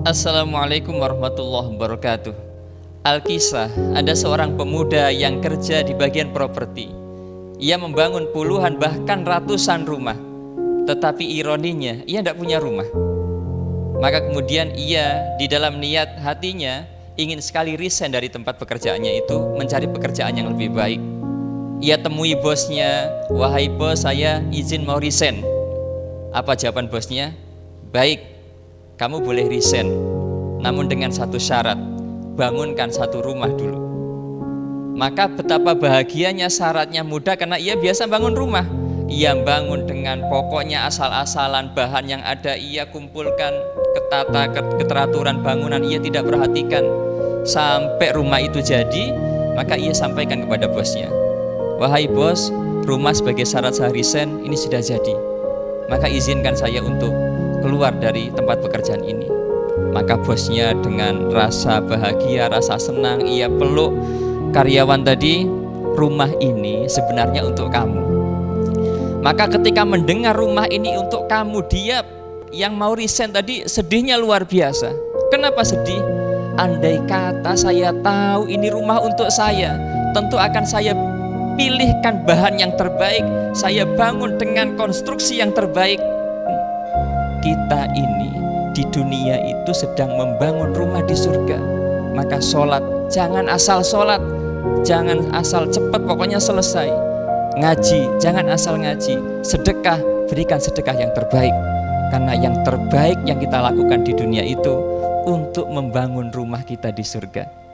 Assalamualaikum warahmatullahi wabarakatuh. Alkisah, ada seorang pemuda yang kerja di bagian properti. Ia membangun puluhan bahkan ratusan rumah. Tetapi ironinya, ia tidak punya rumah. Maka kemudian ia di dalam niat hatinya ingin sekali resign dari tempat pekerjaannya itu, mencari pekerjaan yang lebih baik. Ia temui bosnya, "Wahai bos, saya izin mau resign." Apa jawaban bosnya? "Baik, kamu boleh resign, namun dengan satu syarat, bangunkan satu rumah dulu." Maka betapa bahagianya, syaratnya mudah karena ia biasa bangun rumah. Ia bangun dengan pokoknya asal-asalan, bahan yang ada ia kumpulkan, keteraturan bangunan ia tidak perhatikan. Sampai rumah itu jadi, maka ia sampaikan kepada bosnya, "Wahai bos, rumah sebagai syarat saya resign ini sudah jadi. Maka izinkan saya untuk keluar dari tempat pekerjaan ini." Maka bosnya dengan rasa bahagia, rasa senang, ia peluk karyawan tadi, "Rumah ini sebenarnya untuk kamu." Maka ketika mendengar rumah ini untuk kamu, dia yang mau resign tadi sedihnya luar biasa. Kenapa sedih? Andai kata saya tahu ini rumah untuk saya, tentu akan saya pilihkan bahan yang terbaik, saya bangun dengan konstruksi yang terbaik. Kita ini di dunia itu sedang membangun rumah di surga. Maka sholat, jangan asal sholat, jangan asal cepat pokoknya selesai. Ngaji, jangan asal ngaji. Sedekah, berikan sedekah yang terbaik. Karena yang terbaik yang kita lakukan di dunia itu untuk membangun rumah kita di surga.